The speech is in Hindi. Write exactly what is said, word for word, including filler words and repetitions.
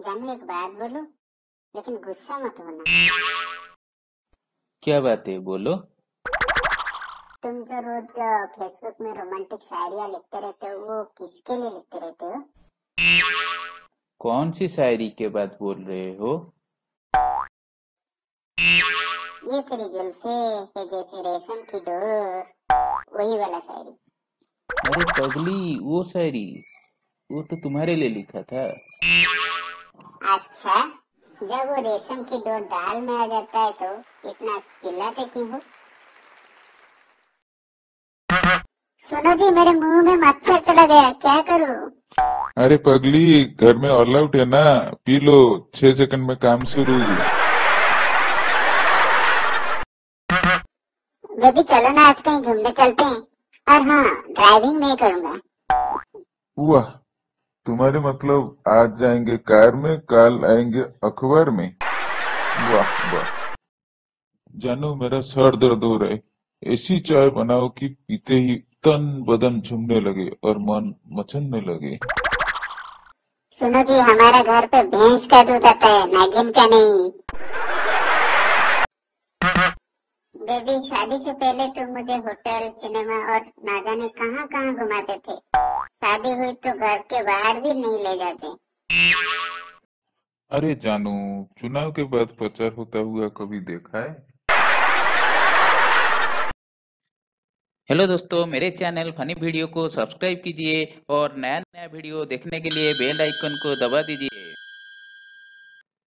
जानू एक बात बोलूं, लेकिन गुस्सा मत होना। क्या बात है, बोलो। तुम जो रोज फेसबुक में रोमांटिक शायरियाँ लिखते रहते हो, वो किसके लिए लिखते रहते हो? कौन सी शायरी के बात बोल रहे हो? ये तेरी जुल्फे है जैसे रेशम की डोर, वही वाला शायरी। अरे पगली, वो शायरी वो तो तुम्हारे लिए लिखा था। अच्छा, जब वो रेशम की डोर दाल में आ जाता है तो इतना चिल्लाते क्यों हो? सुनो जी, मेरे मुंह में मच्छर चला गया, क्या करूं? अरे पगली, घर में ऑल आउट है ना, पी लो। छह सेकंड में काम शुरू। बेबी चलो ना, आज कहीं घूमने चलते हैं। और हाँ, ड्राइविंग मैं करूंगा। वाह, तुम्हारे मतलब आज जाएंगे कार में, कल आएंगे अखबार में। वाह वाह। जानू, मेरा सर दर्द हो रहा है। ऐसी चाय बनाओ कि पीते ही तन बदन झूमने लगे और मन मचलने लगे। सुनो जी, हमारे घर पे भैंस का दूध आता है, नागिन का नहीं। बेबी शादी से पहले तुम मुझे होटल, सिनेमा और ना जाने कहाँ कहाँ घुमाते थे। शादी हुई तो घर के बाहर भी नहीं ले जाते। अरे जानू, चुनाव के बाद प्रचार होता हुआ कभी देखा है? हेलो दोस्तों, मेरे चैनल फनी वीडियो को सब्सक्राइब कीजिए और नया नया वीडियो देखने के लिए बेल आइकन को दबा दीजिए।